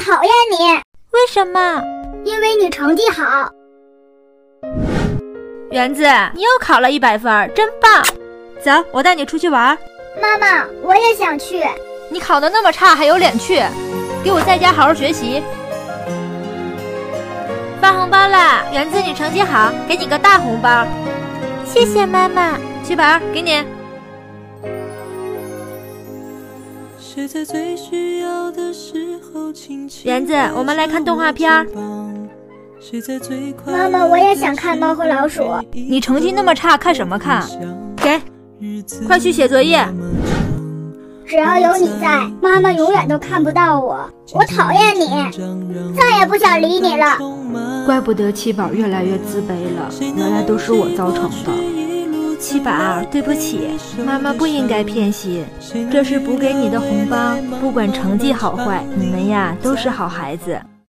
讨厌你。 为什么？ 因为你成绩好。 园子，你又考了100分，真棒！走，我带你出去玩。 妈妈，我也想去。 你考得那么差，还有脸去？给我在家好好学习。发红包啦！园子，你成绩好，给你个大红包。谢谢妈妈。去宝儿，给你。园子，我们来看动画片。 妈妈，我也想看猫和老鼠。 你成绩那么差，看什么看？给，快去写作业。 只要有你在，妈妈永远都看不到我。我讨厌你，再也不想理你了。 怪不得七宝越来越自卑了，原来都是我造成的。七宝，对不起，妈妈不应该偏心，这是补给你的红包，不管成绩好坏，你们呀都是好孩子。